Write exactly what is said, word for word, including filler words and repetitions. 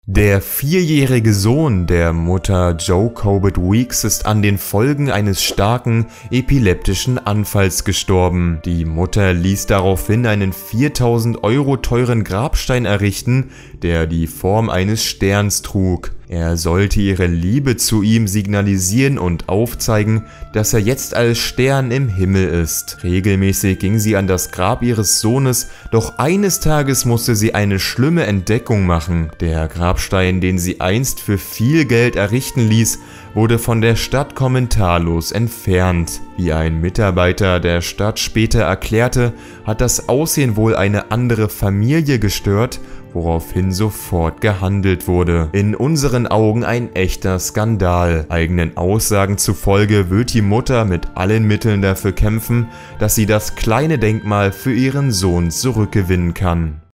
Der vierjährige Sohn der Mutter Joe Corbett Weeks ist an den Folgen eines starken epileptischen Anfalls gestorben. Die Mutter ließ daraufhin einen viertausend Euro teuren Grabstein errichten, der die Form eines Sterns trug. Er sollte ihre Liebe zu ihm signalisieren und aufzeigen, dass er jetzt als Stern im Himmel ist. Regelmäßig ging sie an das Grab ihres Sohnes, doch eines Tages musste sie eine schlimme Entdeckung machen. Der Grabstein, den sie einst für viel Geld errichten ließ, wurde von der Stadt kommentarlos entfernt. Wie ein Mitarbeiter der Stadt später erklärte, hat das Aussehen wohl eine andere Familie gestört, woraufhin sofort gehandelt wurde. In unseren Augen ein echter Skandal. Eigenen Aussagen zufolge wird die Mutter mit allen Mitteln dafür kämpfen, dass sie das kleine Denkmal für ihren Sohn zurückgewinnen kann.